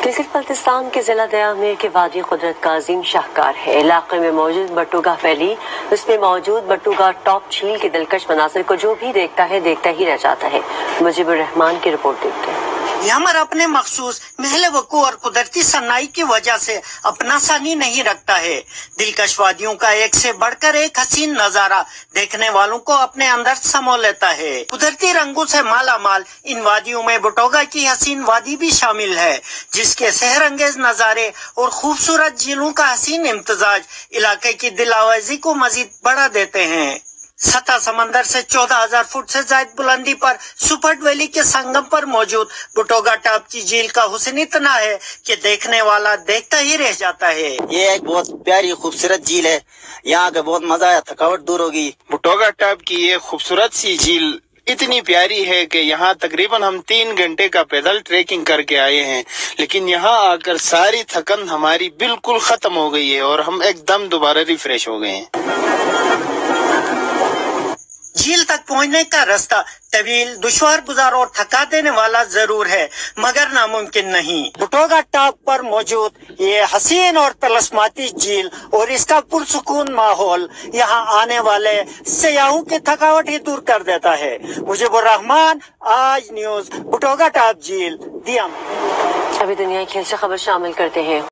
گلگت بلتستان کے ضلع دیامیر کے وادی قدرت کا عظیم شاہکار ہے۔ علاقے میں موجود بٹوگا ویلی، اس میں موجود بٹوگا ٹاپ جھیل کے دلکش مناظر کو جو بھی دیکھتا ہی رہ جاتا ہے۔ مجیب الرحمان کی رپورٹ دیکھتے ہیں۔ یامر اپنے مخصوص محل وقوع اور قدرتی صناعی کی وجہ سے اپنا ثانی نہیں رکھتا ہے۔ دلکش وادیوں کا ایک سے بڑھ کر ایک حسین نظارہ دیکھنے والوں کو اپنے اندر سمو لیتا ہے۔ قدرتی رنگوں سے مالا مال ان وادیوں میں بٹوگا کی حسین وادی بھی شامل ہے، جس کے سحر انگیز نظارے اور خوبصورت جھیلوں کا حسین امتزاج علاقے کی دل آویزی کو مزید بڑھا دیتے ہیں۔ سطح سمندر سے 14,000 فٹ سے زائد بلندی پر سپرٹ ویلی کے سنگم پر موجود بٹوگا ٹاپ کی جھیل کا حسن اتنا ہے کہ دیکھنے والا دیکھتا ہی رہ جاتا ہے۔ یہ ایک بہت پیاری خوبصورت جھیل ہے، یہاں کا بہت مزہ آیا، تھکاوٹ دور ہوگی۔ بٹوگا ٹاپ کی یہ خوبصورت سی جھیل اتنی پیاری ہے کہ یہاں تقریباً ہم 3 گھنٹے کا پیدل ٹریکنگ کر کے آئے ہیں، لیکن یہاں آ کر ساری تھکن ہماری بالکل ختم ہو گئی ہے اور ہم ایک دم دوبارہ ریفریش ہو گئے ہیں۔ جھیل تک پہنچنے کا راستہ طویل، دشوار گزار اور تھکا دینے والا ضرور ہے، مگر ناممکن نہیں۔ بٹوگا ٹاپ پر موجود یہ حسین اور طلسماتی جھیل اور اس کا پرسکون ماحول یہاں آنے والے سیاحوں کی تھکاوٹ ہی دور کر دیتا ہے۔ مجیب الرحمان، آج نیوز، بٹوگا ٹاپ جھیل، دیامیر۔ ابھی دنیا کی کھیل سے خبر شامل کرتے ہیں۔